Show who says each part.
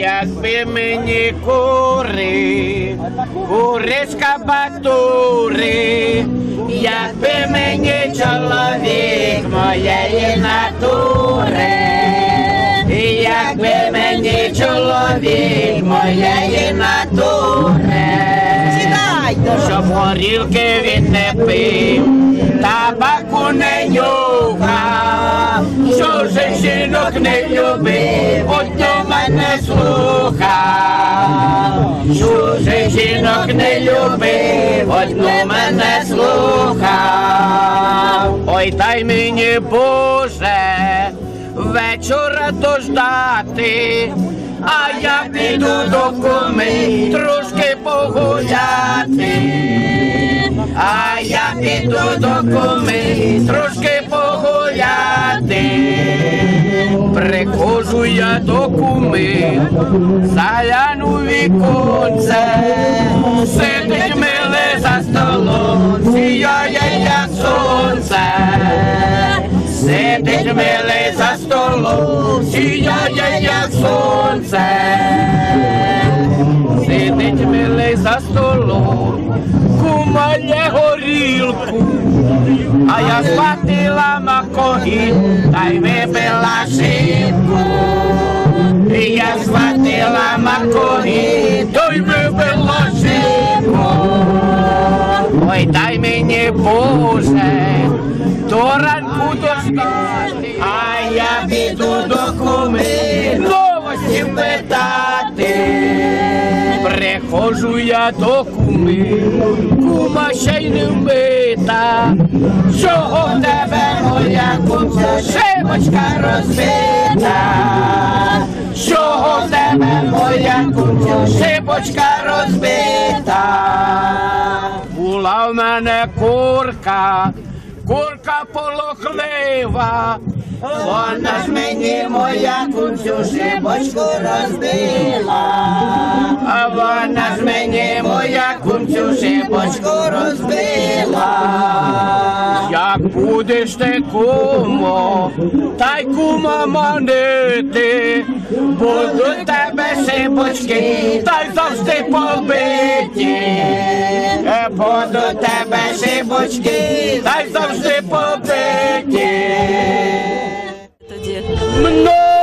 Speaker 1: Якби мені кури скабатури, якби мені чоловік моєї натури, якби мені чоловік моєї натури, щоб горілки він не пив, табаку не нюхав, що же жінок не любив, от до мене слухав, що же жінок не любив, от до мене слухав. Ой, дай мені, Боже, вечора дождати, а я піду до куми трошки погуляти, а я піду до куми трошки погуляти. Приходжу я до куми, загляну в віконце, сидить миле за столом, сіяє як сонце. Сидить милий за столом, сіяє як сонце. Сидить милий за столом, кумає горілку, а я схватила макогін, та й випила шинку. Я схватила макогін, та й випила шинку. Ой, дай мені, Боже, до ранку дождати, а я піду до куми новості питати. Приходжу я до куми, кума ще й не вмита. Чого в тебе, моя кумця, шибочка розбита? Чого в тебе, моя кумця, шибочка розбита? Була в мене курка полохлива, вона ж мені, моя кумцю, шибочку розбила. А вона ж мені, моя кумцю, шибочку розбила. Як будеш ти, кумо, та й кума манити, будуть тебе шибочки, та й завжди побиті. Будуть тебе шибочки, та й завжди побиті.